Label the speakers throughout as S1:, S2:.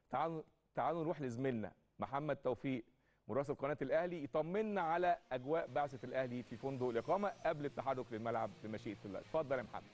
S1: تعالوا نروح لزميلنا محمد توفيق مراسل قناه الاهلي يطمنا على اجواء بعثه الاهلي في فندق الاقامه قبل التحرك للملعب بمشيئه الله. اتفضل يا محمد.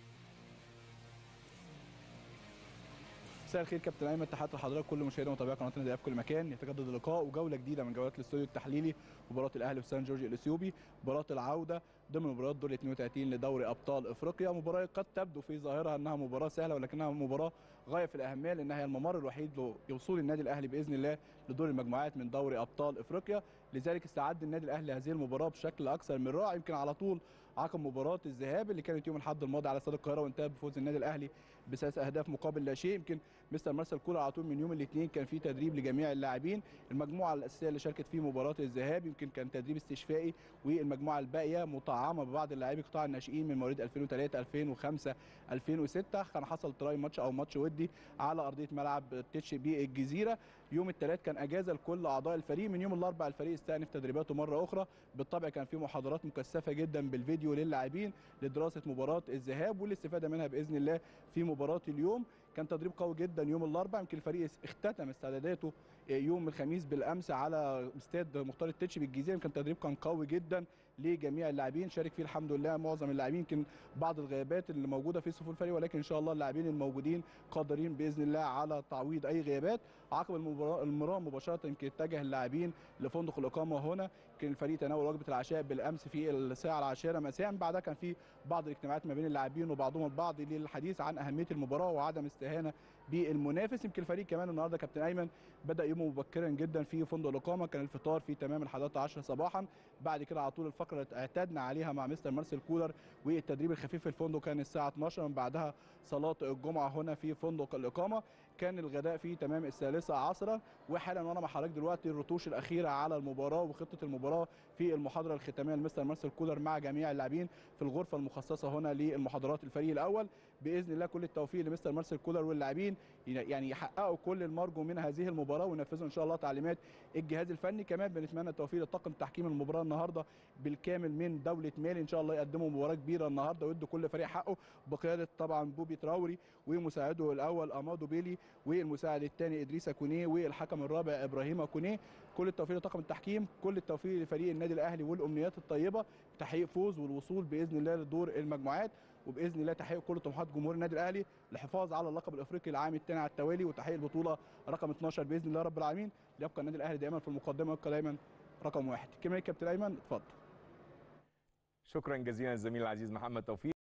S2: مساء الخير كابتن ايمن، تحياتي لحضرتك كل مشاهدي ومتابعي قناه النادي في كل مكان. يتجدد اللقاء وجوله جديده من جولات الاستوديو التحليلي، مباراه الاهلي وسان جورج الاثيوبي، مباراه العوده ضمن مباريات دور 32 لدوري ابطال افريقيا. مباراه قد تبدو في ظاهرها انها مباراه سهله، ولكنها مباراه غايه في الاهميه، لانها هي الممر الوحيد لوصول النادي الاهلي باذن الله لدور المجموعات من دوري ابطال افريقيا. لذلك استعد النادي الاهلي لهذه المباراه بشكل اكثر من رائع، يمكن على طول عقب مباراه الذهاب اللي كانت يوم الاحد الماضي على استاد القاهره وانتهت بفوز النادي الاهلي ب3 اهداف مقابل لا شيء. يمكن مستر مارسيل كولر على طول من يوم الاثنين كان في تدريب لجميع اللاعبين. المجموعه الاساسيه اللي شاركت في مباراه الذهاب يمكن كان تدريب استشفائي، والمجموعه الباقيه مطعمه ببعض اللاعبين قطاع الناشئين من مواليد 2003 2005 2006. كان حصل تراي ماتش او ماتش ودي على ارضيه ملعب تتش بالجزيره. يوم الثلاث كان اجازه لكل اعضاء الفريق. من يوم الاربعاء الفريق استأنف تدريباته مره اخرى. بالطبع كان في محاضرات مكثفه جدا بالفيديو للاعبين لدراسه مباراه الذهاب والاستفاده منها باذن الله في مباراه اليوم. كان تدريب قوي جدا يوم الاربعاء. يمكن الفريق اختتم استعداداته يوم الخميس بالامس على استاد مختار التتش بالجزيره. يمكن التدريب كان قوي جدا لجميع اللاعبين، شارك فيه الحمد لله معظم اللاعبين. يمكن بعض الغيابات اللي موجوده في صفوف الفريق، ولكن ان شاء الله اللاعبين الموجودين قادرين باذن الله على تعويض اي غيابات. عقب المباراه مباشره يمكن اتجه اللاعبين لفندق الاقامه هنا. يمكن الفريق تناول وجبه العشاء بالامس في الساعه 10 مساء. بعدها كان في بعض الاجتماعات ما بين اللاعبين وبعضهم البعض للحديث عن اهميه المباراه وعدم استهانه بالمنافس. يمكن الفريق كمان النهارده كابتن ايمن بدا يومه مبكرا جدا في فندق الاقامه. كان الفطار في تمام 11 صباحا. بعد كده على طول الفقره اللي اعتدنا عليها مع مستر مارسيل كولر والتدريب الخفيف في الفندق كان الساعه 12. من بعدها صلاه الجمعه هنا في فندق الاقامه. كان الغداء في تمام 13 عصرا. وحالا وانا مع حضرتك دلوقتي الرتوش الاخيره على المباراه وخطه المباراه في المحاضره الختاميه لمستر مارسيل كولر مع جميع اللاعبين في الغرفه المخصصه هنا للمحاضرات الفريق الاول. باذن الله كل التوفيق لمستر مارسيل كولر واللاعبين، يعني يحققوا كل المرجو من هذه المباراه وينفذوا ان شاء الله تعليمات الجهاز الفني. كمان بنتمنى التوفيق لطاقم تحكيم المباراه النهارده بالكامل من دوله مالي. ان شاء الله يقدموا مباراه كبيره النهارده ويدوا كل فريق حقه، بقياده طبعا بوبي تراوري ومساعده الاول امادو بيلي والمساعد الثاني ادريس كونيه والحكم الرابع ابراهيم كونيه. كل التوفيق لطاقم التحكيم، كل التوفيق لفريق النادي الاهلي والامنيات الطيبه بتحقيق فوز والوصول باذن الله لدور المجموعات، وباذن الله تحقيق كل طموحات جمهور النادي الاهلي الحفاظ على اللقب الافريقي العام الثاني على التوالي وتحقيق البطوله رقم 12 باذن الله رب العالمين. ليبقى النادي الاهلي دائما في المقدمه ويبقى دايما رقم واحد. كمان كابتن ايمن اتفضل.
S1: شكرا جزيلا للزميل العزيز محمد توفيق.